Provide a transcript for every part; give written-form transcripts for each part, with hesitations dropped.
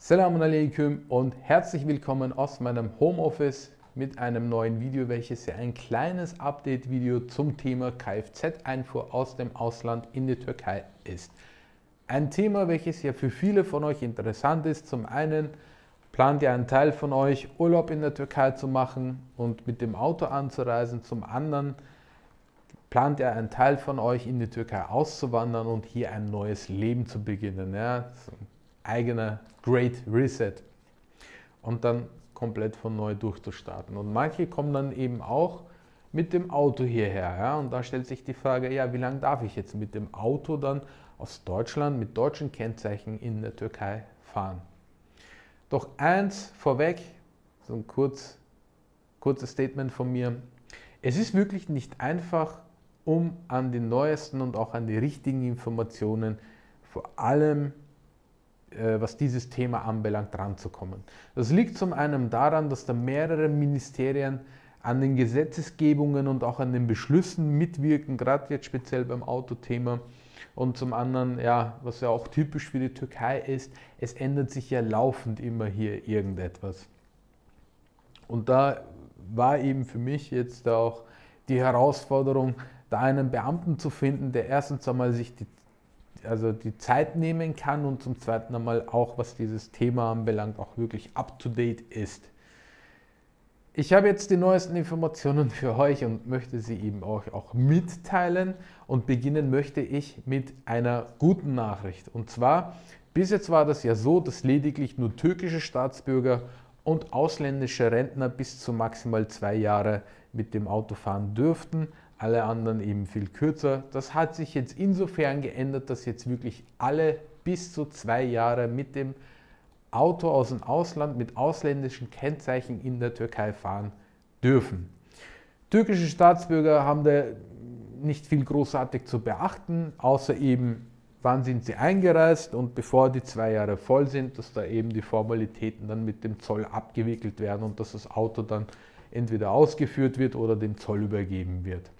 Selamun alaikum und herzlich willkommen aus meinem Homeoffice mit einem neuen Video, welches ja ein kleines Update-Video zum Thema Kfz-Einfuhr aus dem Ausland in die Türkei ist. Ein Thema, welches ja für viele von euch interessant ist. Zum einen plant ja ein Teil von euch, Urlaub in der Türkei zu machen und mit dem Auto anzureisen. Zum anderen plant ja ein Teil von euch, in die Türkei auszuwandern und hier ein neues Leben zu beginnen. Ja? Eigener Great Reset und dann komplett von neu durchzustarten. Und manche kommen dann eben auch mit dem Auto hierher. Ja? Und da stellt sich die Frage, ja, wie lange darf ich jetzt mit dem Auto dann aus Deutschland mit deutschen Kennzeichen in der Türkei fahren? Doch eins vorweg, so ein kurzes Statement von mir. Es ist wirklich nicht einfach, um an die neuesten und auch an die richtigen Informationen, vor allem was dieses Thema anbelangt, ranzukommen. Das liegt zum einen daran, dass da mehrere Ministerien an den Gesetzesgebungen und auch an den Beschlüssen mitwirken, gerade jetzt speziell beim Autothema. Und zum anderen, ja, was ja auch typisch für die Türkei ist, es ändert sich ja laufend immer hier irgendetwas. Und da war eben für mich jetzt auch die Herausforderung, da einen Beamten zu finden, der erstens einmal sich die Zeit nehmen kann und zum zweiten einmal auch, was dieses Thema anbelangt, auch wirklich up-to-date ist. Ich habe jetzt die neuesten Informationen für euch und möchte sie eben auch mitteilen, und beginnen möchte ich mit einer guten Nachricht. Und zwar, bis jetzt war das ja so, dass lediglich nur türkische Staatsbürger und ausländische Rentner bis zu maximal 2 Jahre mit dem Auto fahren dürften. Alle anderen eben viel kürzer. Das hat sich jetzt insofern geändert, dass jetzt wirklich alle bis zu 2 Jahre mit dem Auto aus dem Ausland mit ausländischen Kennzeichen in der Türkei fahren dürfen. Türkische Staatsbürger haben da nicht viel großartig zu beachten, außer eben, wann sind sie eingereist, und bevor die 2 Jahre voll sind, dass da eben die Formalitäten dann mit dem Zoll abgewickelt werden und dass das Auto dann entweder ausgeführt wird oder dem Zoll übergeben wird.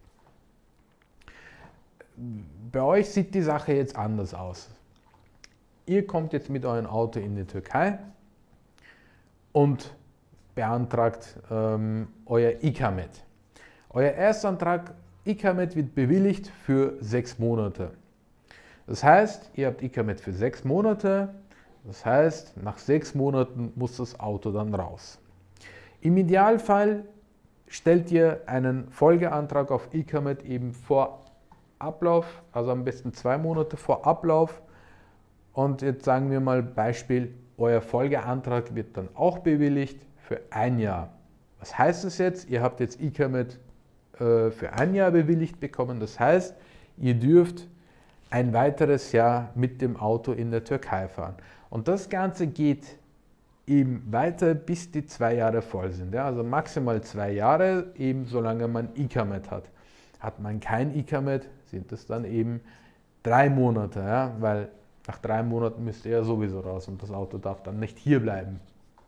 Bei euch sieht die Sache jetzt anders aus. Ihr kommt jetzt mit eurem Auto in die Türkei und beantragt euer Ikamet. Euer Erstantrag Ikamet wird bewilligt für 6 Monate. Das heißt, ihr habt Ikamet für 6 Monate. Das heißt, nach 6 Monaten muss das Auto dann raus. Im Idealfall stellt ihr einen Folgeantrag auf Ikamet eben vor Ablauf, also am besten 2 Monate vor Ablauf. Und jetzt sagen wir mal Beispiel, euer Folgeantrag wird dann auch bewilligt für 1 Jahr. Was heißt das jetzt? Ihr habt jetzt Ikamet für 1 Jahr bewilligt bekommen. Das heißt, ihr dürft ein weiteres Jahr mit dem Auto in der Türkei fahren. Und das Ganze geht eben weiter, bis die 2 Jahre voll sind. Ja, also maximal 2 Jahre, eben solange man Ikamet hat. Hat man kein Ikamet, sind es dann eben 3 Monate, ja, weil nach 3 Monaten müsst ihr ja sowieso raus und das Auto darf dann nicht hier bleiben.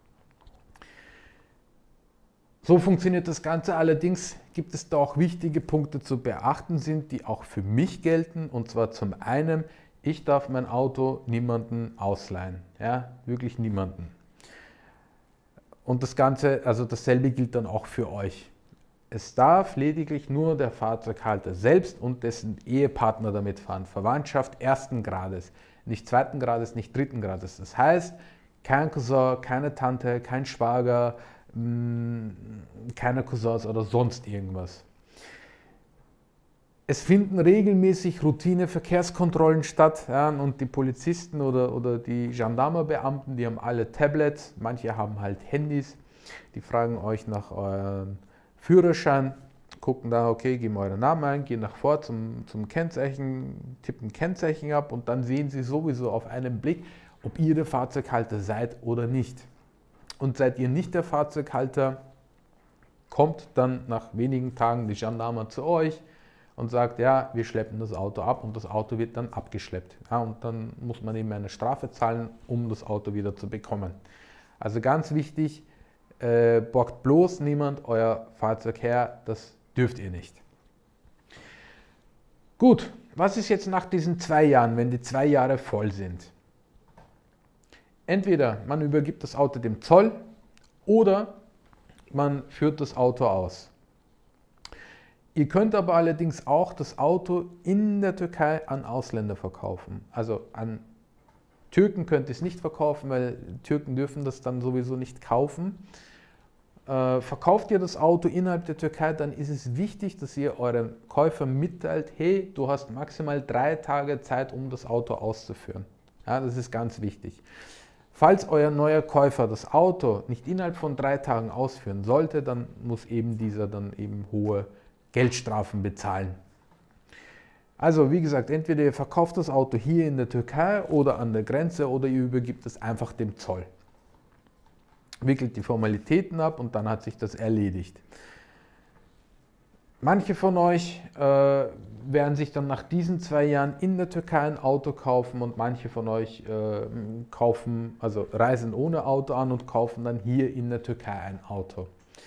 So funktioniert das Ganze. Allerdings gibt es da auch wichtige Punkte zu beachten sind, die auch für mich gelten. Und zwar zum einen, ich darf mein Auto niemanden ausleihen, ja, wirklich niemanden. Und das Ganze, also dasselbe gilt dann auch für euch. Es darf lediglich nur der Fahrzeughalter selbst und dessen Ehepartner damit fahren. Verwandtschaft 1. Grades, nicht 2. Grades, nicht 3. Grades. Das heißt, kein Cousin, keine Tante, kein Schwager, keine Cousins oder sonst irgendwas. Es finden regelmäßig Routine-Verkehrskontrollen statt, ja, und die Polizisten oder die Gendarmerbeamten, die haben alle Tablets, manche haben halt Handys, die fragen euch nach eurem Führerschein, gucken da, okay, geben euren Namen ein, gehen nach vor zum Kennzeichen, tippen Kennzeichen ab und dann sehen sie sowieso auf einen Blick, ob ihr der Fahrzeughalter seid oder nicht. Und seid ihr nicht der Fahrzeughalter, kommt dann nach wenigen Tagen die Gendarmer zu euch und sagt, ja, wir schleppen das Auto ab, und das Auto wird dann abgeschleppt. Ja, und dann muss man eben eine Strafe zahlen, um das Auto wieder zu bekommen. Also ganz wichtig, borgt bloß niemand euer Fahrzeug her, das dürft ihr nicht. Gut, was ist jetzt nach diesen 2 Jahren, wenn die 2 Jahre voll sind? Entweder man übergibt das Auto dem Zoll oder man führt das Auto aus. Ihr könnt aber allerdings auch das Auto in der Türkei an Ausländer verkaufen. Also an Türken könnt ihr es nicht verkaufen, weil Türken dürfen das dann sowieso nicht kaufen. Verkauft ihr das Auto innerhalb der Türkei, dann ist es wichtig, dass ihr euren Käufer mitteilt, hey, du hast maximal 3 Tage Zeit, um das Auto auszuführen. Ja, das ist ganz wichtig. Falls euer neuer Käufer das Auto nicht innerhalb von 3 Tagen ausführen sollte, dann muss eben dieser dann eben hohe Geldstrafen bezahlen. Also wie gesagt, entweder ihr verkauft das Auto hier in der Türkei oder an der Grenze oder ihr übergibt es einfach dem Zoll. Wickelt die Formalitäten ab und dann hat sich das erledigt. Manche von euch werden sich dann nach diesen 2 Jahren in der Türkei ein Auto kaufen und manche von euch reisen ohne Auto an und kaufen dann hier in der Türkei ein Auto.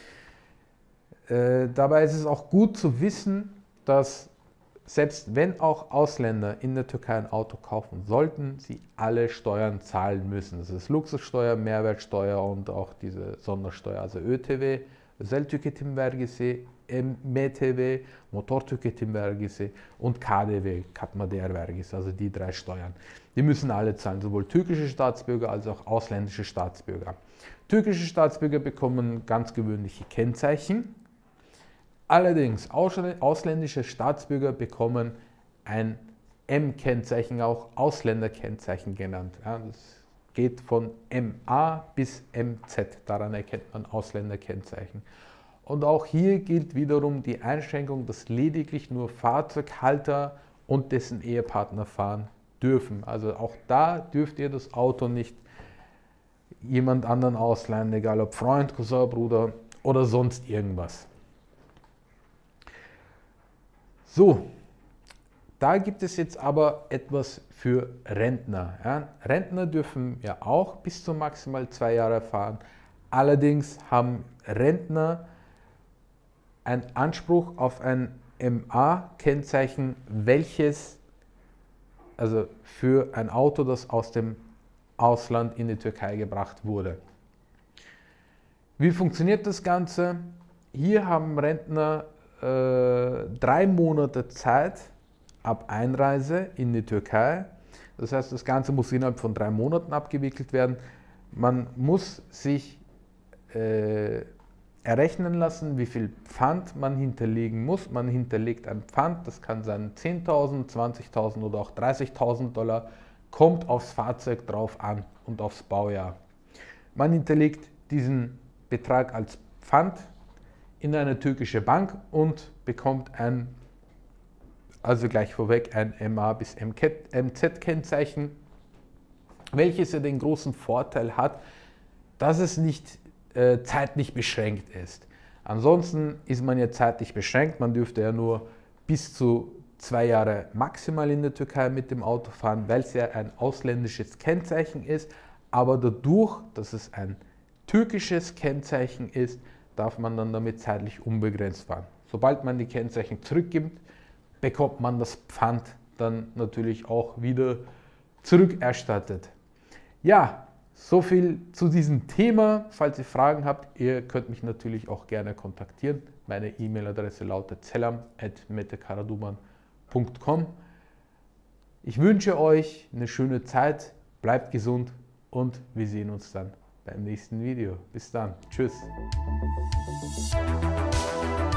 Dabei ist es auch gut zu wissen, dass selbst wenn auch Ausländer in der Türkei ein Auto kaufen sollten, sie alle Steuern zahlen müssen. Das ist Luxussteuer, Mehrwertsteuer und auch diese Sondersteuer, also ÖTV, Özel Tüketim Vergisi, MTV, Motor Tüketim Vergisi und KDV, Katma Değer Vergisi, also die 3 Steuern. Die müssen alle zahlen, sowohl türkische Staatsbürger als auch ausländische Staatsbürger. Türkische Staatsbürger bekommen ganz gewöhnliche Kennzeichen. Allerdings ausländische Staatsbürger bekommen ein M-Kennzeichen, auch Ausländerkennzeichen genannt. Ja, das geht von MA bis MZ, daran erkennt man Ausländerkennzeichen. Und auch hier gilt wiederum die Einschränkung, dass lediglich nur Fahrzeughalter und dessen Ehepartner fahren dürfen. Also auch da dürft ihr das Auto nicht jemand anderen ausleihen, egal ob Freund, Cousin, Bruder oder sonst irgendwas. So, da gibt es jetzt aber etwas für Rentner. Ja, Rentner dürfen ja auch bis zu maximal 2 Jahre fahren. Allerdings haben Rentner einen Anspruch auf ein MA-Kennzeichen, welches also für ein Auto, das aus dem Ausland in die Türkei gebracht wurde. Wie funktioniert das Ganze? Hier haben Rentner 3 Monate Zeit ab Einreise in die Türkei. Das heißt, das Ganze muss innerhalb von 3 Monaten abgewickelt werden. Man muss sich errechnen lassen, wie viel Pfand man hinterlegen muss. Man hinterlegt ein Pfand, das kann sein 10.000, 20.000 oder auch 30.000 $, kommt aufs Fahrzeug drauf an und aufs Baujahr. Man hinterlegt diesen Betrag als Pfand in eine türkische Bank und bekommt also gleich vorweg ein MA bis MZ-Kennzeichen, welches ja den großen Vorteil hat, dass es nicht zeitlich beschränkt ist. Ansonsten ist man ja zeitlich beschränkt, man dürfte ja nur bis zu 2 Jahre maximal in der Türkei mit dem Auto fahren, weil es ja ein ausländisches Kennzeichen ist, aber dadurch, dass es ein türkisches Kennzeichen ist, darf man dann damit zeitlich unbegrenzt fahren. Sobald man die Kennzeichen zurückgibt, bekommt man das Pfand dann natürlich auch wieder zurückerstattet. Ja, so viel zu diesem Thema. Falls ihr Fragen habt, ihr könnt mich natürlich auch gerne kontaktieren. Meine E-Mail-Adresse lautet selam@metekaraduman.com. Ich wünsche euch eine schöne Zeit, bleibt gesund und wir sehen uns dann beim nächsten Video. Bis dann. Tschüss.